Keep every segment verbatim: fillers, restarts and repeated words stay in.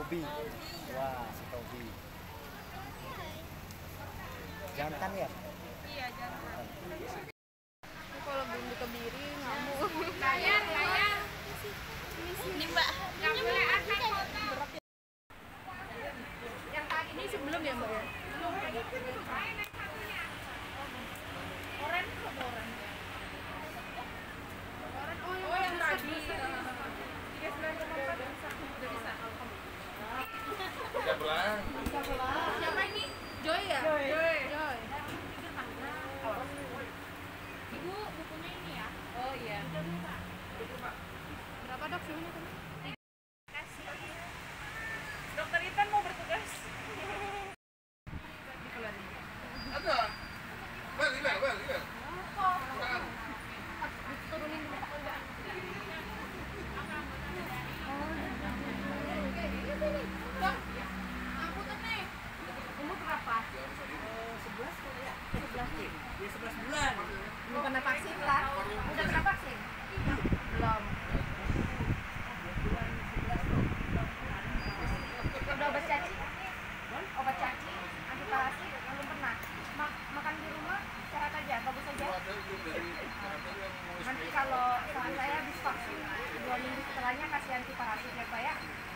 Tobi. Wah, si Tobi. Jantan ya? Iya, jantan. Kalau belum dikebiri ngamuk. Layar, layar. Ini Mbak. Nggak boleh akan foto. Yang tadi ini sebelum ya Mbak ya? Belum. Oren belum oren. Oren oh yang tadi. tiga sembilan empat bisa. Udah bisa. Udah pulang. Udah pulang. Siapa ini? Joy ya? Joy. Joy. Joy. Ibu bukunya ini ya. Oh iya. Berapa dok sih ini? Kasih. Dokter Itan mau bertugas. Ada. Bel, bel, bel, bel. Kurang. Turunin dulu. Dok, aku tuh nih. Umur berapa? sebelas kali ya? sebelas nih. Ya sebelas bulan. Belum kena vaksin lah. Udah kena vaksin? Belum. Udah obat caci? Obat caci, anti parasit, belum pernah. Ma- makan di rumah sehat aja, bagus aja. Nanti kalau saat saya habis vaksin, dua minggu setelahnya kasih anti parasit ya Pak ya.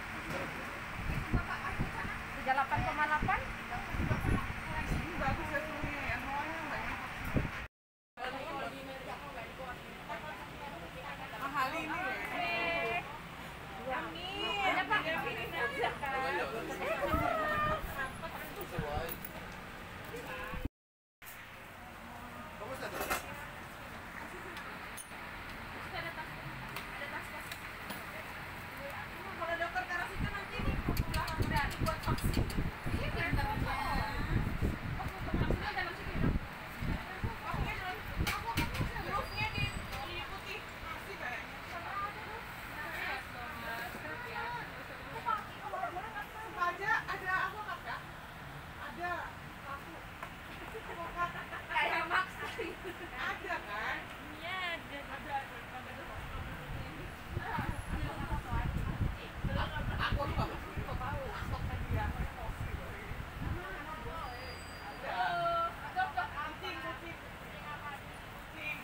tiga puluh delapan koma delapan. Bagus ya semuanya ya. Semuanya banyak. Mahal ini ya. Amin. Ada Pak. Kamu satu. Kalau dokter Karas itu nanti nih belakang buat vaksin. Iya kan? Vaksinnya dalam sini dong. Vaksinnya dalam. Aku hurufnya di ini putih. Masih kayaknya. Aja ada aku kakak. Ada. Aku. Kayak Max. Ada kan? Iya ada. Ada. Aku lupa. Lupa tahu. Stok tadi ya. Kucing, kucing. Kucing.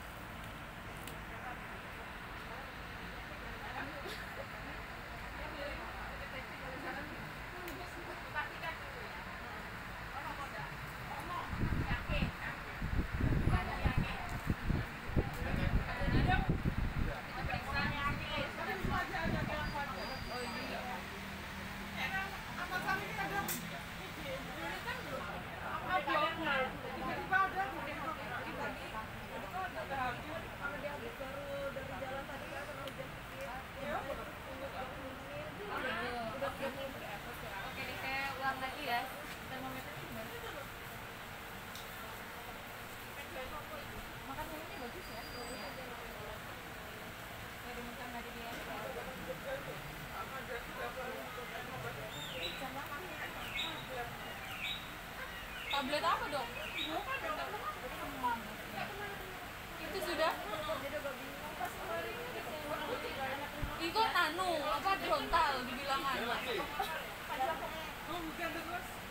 Oke deh, saya ulang lagi ya. Termometer ini gimana? Makan minumnya bagus ya. Saya diminta nggak di dia. Tablet apa dong? Itu sudah. Itu nano apa frontal dibilang anak. Oh, bukan terus.